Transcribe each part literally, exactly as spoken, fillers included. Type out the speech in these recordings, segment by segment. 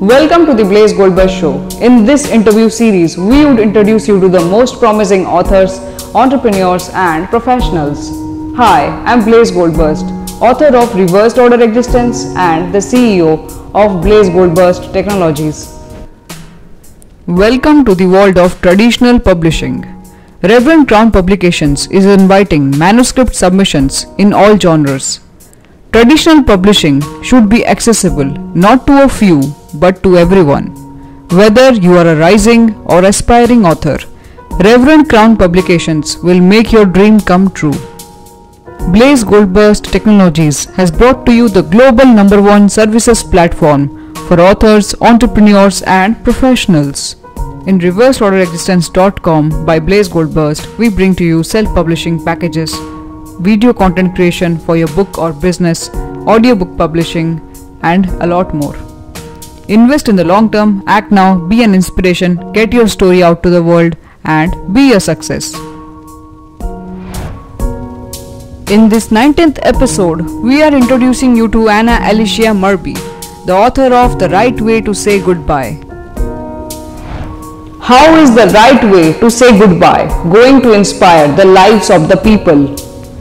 Welcome to the Blaze Goldberg Show. In this interview series, we would introduce you to the most promising authors, entrepreneurs and professionals. Hi, I'm Blaze Goldberg, author of Reversed Order Existence and the C E O of Blaze Goldberg Technologies. Welcome to the world of traditional publishing. Reverend Crown Publications is inviting manuscript submissions in all genres. Traditional publishing should be accessible not to a few but to everyone. Whether you are a rising or aspiring author, Reverend Crown Publications will make your dream come true. Blaze Goldberg Technologies has brought to you the global number one services platform for authors, entrepreneurs and professionals. In reversed order existence dot com by Blaze Goldberg, we bring to you self-publishing packages, video content creation for your book or business, audiobook publishing, and a lot more. Invest in the long term, act now, be an inspiration, get your story out to the world, and be a success. In this nineteenth episode, we are introducing you to Anna Alicia Murby, the author of The Right Way to Say Goodbye. How is the right way to say goodbye going to inspire the lives of the people?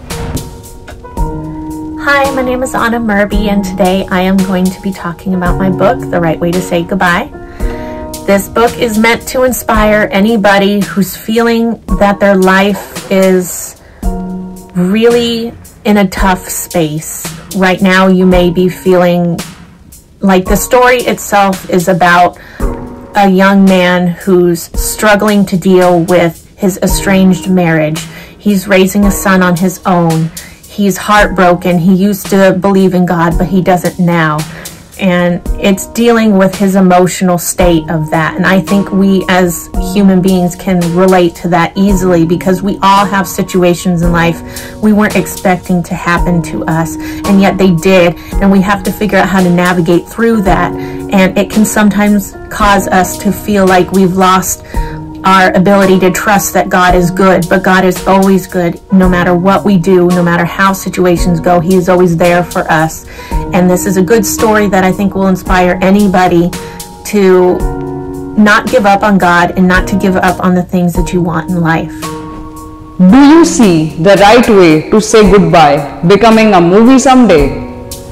Hi, my name is Anna Murby, and today I am going to be talking about my book, The Right Way to Say Goodbye. This book is meant to inspire anybody who's feeling that their life is really in a tough space. Right now, you may be feeling like the story itself is about a young man who's struggling to deal with his estranged marriage. He's raising a son on his own. He's heartbroken. He used to believe in God, but he doesn't now. And it's dealing with his emotional state of that. And I think we as human beings can relate to that easily because we all have situations in life we weren't expecting to happen to us, and yet they did. And we have to figure out how to navigate through that. And it can sometimes cause us to feel like we've lost our ability to trust that God is good, but God is always good. No matter what we do, no matter how situations go, He is always there for us. And this is a good story that I think will inspire anybody to not give up on God and not to give up on the things that you want in life. Do you see The Right Way to Say Goodbye becoming a movie someday?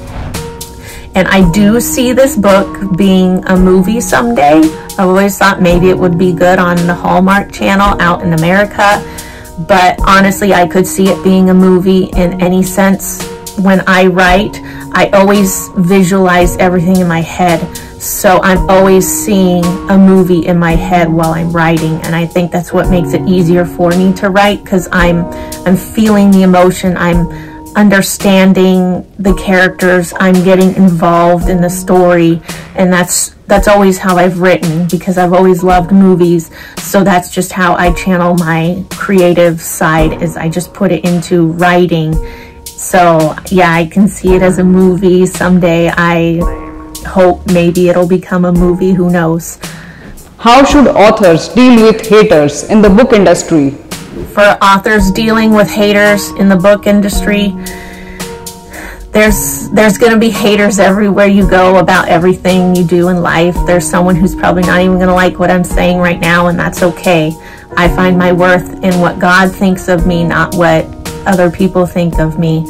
And I do see this book being a movie someday. I always thought maybe it would be good on the Hallmark Channel out in America. But honestly, I could see it being a movie in any sense. When I write, I always visualize everything in my head. So I'm always seeing a movie in my head while I'm writing. And I think that's what makes it easier for me to write, because I'm, I'm feeling the emotion. I'm understanding the characters, I'm getting involved in the story, and that's that's always how I've written, because I've always loved movies. So that's just how I channel my creative side, is I just put it into writing. So yeah, I can see it as a movie someday. I hope maybe it'll become a movie, who knows. How should authors deal with haters in the book industry? For authors dealing with haters in the book industry, there's there's going to be haters everywhere you go about everything you do in life. There's someone who's probably not even going to like what I'm saying right now, and that's okay. I find my worth in what God thinks of me, not what other people think of me.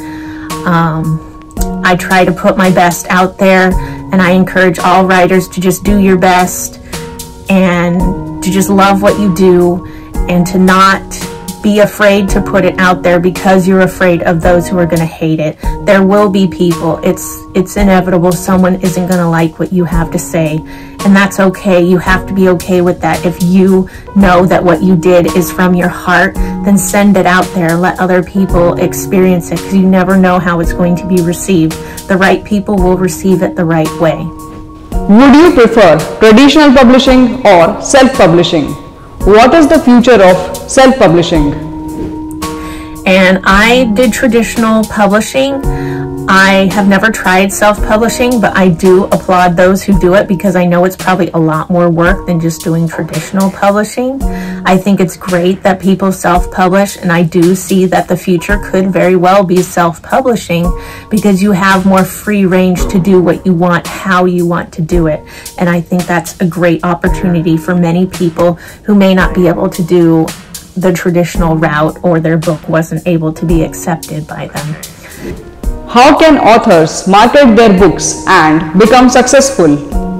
Um, I try to put my best out there, and I encourage all writers to just do your best and to just love what you do, and to not be afraid to put it out there because you're afraid of those who are going to hate it. There will be people. It's it's inevitable. Someone isn't going to like what you have to say, and that's okay. You have to be okay with that. If you know that what you did is from your heart, then send it out there. Let other people experience it, because you never know how it's going to be received. The right people will receive it the right way. Would you prefer traditional publishing or self-publishing? What is the future of self-publishing? And I did traditional publishing. I have never tried self-publishing, but I do applaud those who do it because I know it's probably a lot more work than just doing traditional publishing. I think it's great that people self-publish, and I do see that the future could very well be self-publishing because you have more free range to do what you want, how you want to do it. And I think that's a great opportunity for many people who may not be able to do the traditional route, or their book wasn't able to be accepted by them. How can authors market their books and become successful?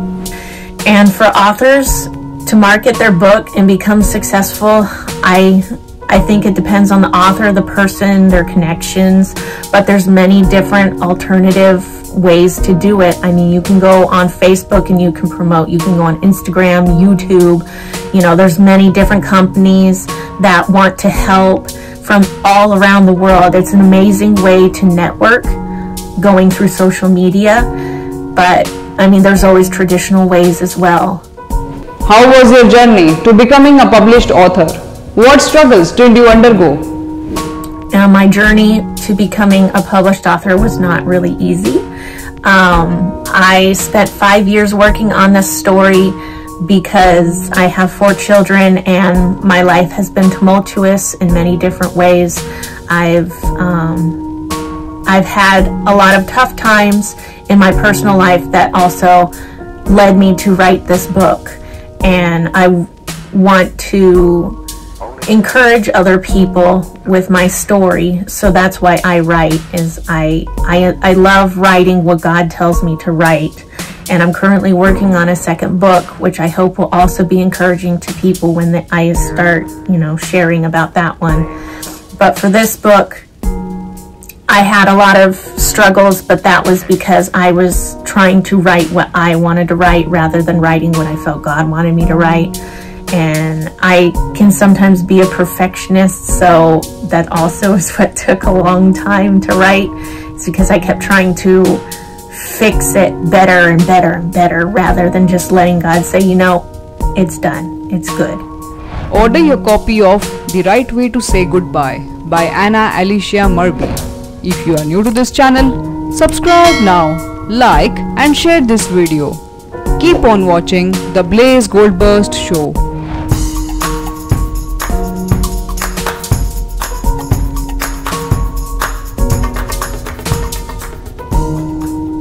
And for authors to market their book and become successful, I I think it depends on the author, the person, their connections, but there's many different alternative ways to do it. I mean, you can go on Facebook and you can promote, you can go on Instagram, YouTube, you know, there's many different companies that want to help from all around the world. It's an amazing way to network going through social media, but I mean, there's always traditional ways as well. How was your journey to becoming a published author? What struggles did you undergo? Uh, my journey to becoming a published author was not really easy. Um, I spent five years working on this story because I have four children and my life has been tumultuous in many different ways. I've um, I've had a lot of tough times in my personal life that also led me to write this book, and I want to encourage other people with my story. So that's why I write, is I, I, I love writing what God tells me to write. And I'm currently working on a second book, which I hope will also be encouraging to people when the, I start, you know, sharing about that one. But for this book, I had a lot of struggles, but that was because I was trying to write what I wanted to write rather than writing what I felt God wanted me to write. And I can sometimes be a perfectionist, so that also is what took a long time to write. It's because I kept trying to fix it better and better and better rather than just letting God say, you know, it's done, it's good. Order your copy of The Right Way to Say Goodbye by Anna Alicia Murby. If you are new to this channel, subscribe now, like and share this video. Keep on watching The Blaze Goldburst Show.